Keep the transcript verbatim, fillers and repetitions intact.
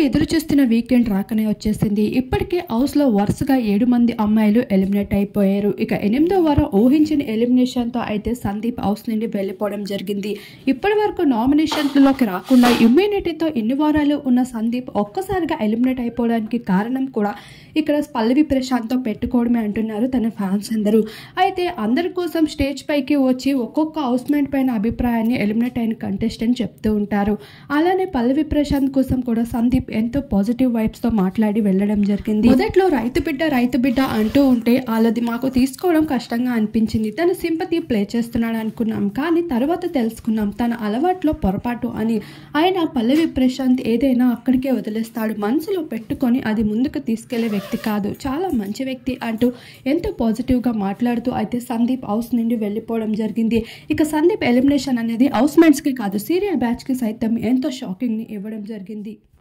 ఎదురు చూస్తున్న వీకెండ్ రాకనే వచ్చేసింది. ఇప్పటికే హౌస్లో వరుసగా ఏడు మంది అమ్మాయిలు ఎలిమినేట్ అయిపోయారు. ఇక ఎనిమిదో వారం ఊహించిన ఎలిమినేషన్తో అయితే సందీప్ హౌస్ నుండి వెళ్ళిపోవడం జరిగింది. ఇప్పటి వరకు నామినేషన్లోకి రాకుండా ఇమ్యూనిటీతో ఇన్ని వారాలు ఉన్న సందీప్ ఒక్కసారిగా ఎలిమినేట్ అయిపోవడానికి కారణం కూడా ఇక్కడ పల్లవి ప్రశాంత్తో పెట్టుకోవడమే అంటున్నారు తన ఫ్యాన్స్ అందరూ. అయితే అందరి కోసం స్టేజ్ పైకి వచ్చి ఒక్కొక్క హౌస్మేట్ పైన అభిప్రాయాన్ని ఎలిమినేట్ అయిన కంటెస్టెంట్ చెప్తూ ఉంటారు. అలానే పల్లవి ప్రశాంత్ కోసం కూడా సందీప్ ఎంతో పాజిటివ్ వైబ్స్ తో మాట్లాడి వెళ్ళడం జరిగింది. మొదట్లో రైతు బిడ్డ రైతు బిడ్డ అంటూ ఉంటే వాళ్ళది మాకు తీసుకోవడం కష్టంగా అనిపించింది. తన సింపతి ప్లే చేస్తున్నాడు అనుకున్నాం, కానీ తర్వాత తెలుసుకున్నాం తన అలవాట్లో పొరపాటు అని. ఆయన పల్లవి ప్రశాంత్ ఏదైనా అక్కడికే వదిలేస్తాడు, మనసులో పెట్టుకొని అది ముందుకు తీసుకెళ్లే వ్యక్తి కాదు, చాలా మంచి వ్యక్తి అంటూ ఎంతో పాజిటివ్ గా మాట్లాడుతూ అయితే సందీప్ హౌస్ నుండి వెళ్ళిపోవడం జరిగింది. ఇక సందీప్ ఎలిమినేషన్ అనేది హౌస్ మేట్స్ కి కాదు, సీరియల్ బ్యాచ్ కి సైతం ఎంతో షాకింగ్ ని ఇవ్వడం జరిగింది.